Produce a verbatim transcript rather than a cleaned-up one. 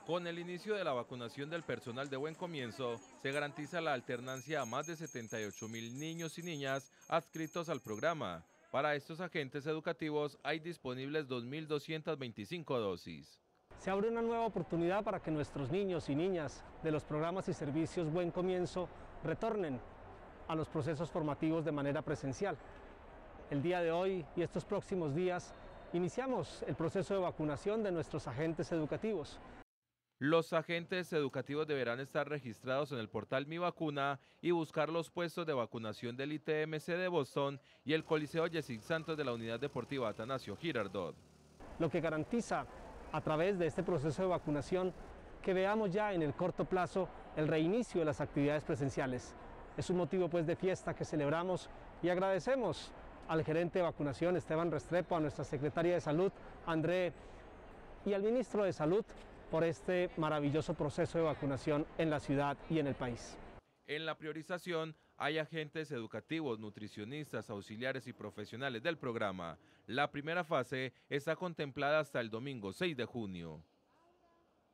Con el inicio de la vacunación del personal de Buen Comienzo, se garantiza la alternancia a más de setenta y ocho mil niños y niñas adscritos al programa. Para estos agentes educativos hay disponibles dos mil doscientas veinticinco dosis. Se abre una nueva oportunidad para que nuestros niños y niñas de los programas y servicios Buen Comienzo retornen a los procesos formativos de manera presencial. El día de hoy y estos próximos días iniciamos el proceso de vacunación de nuestros agentes educativos. Los agentes educativos deberán estar registrados en el portal Mi Vacuna y buscar los puestos de vacunación del I T M C de Boston y el Coliseo Yesic Santos de la Unidad Deportiva Atanasio Girardot. Lo que garantiza a través de este proceso de vacunación que veamos ya en el corto plazo el reinicio de las actividades presenciales. Es un motivo pues de fiesta que celebramos y agradecemos al gerente de vacunación Esteban Restrepo, a nuestra secretaria de Salud André y al ministro de Salud por este maravilloso proceso de vacunación en la ciudad y en el país. En la priorización hay agentes educativos, nutricionistas, auxiliares y profesionales del programa. La primera fase está contemplada hasta el domingo seis de junio.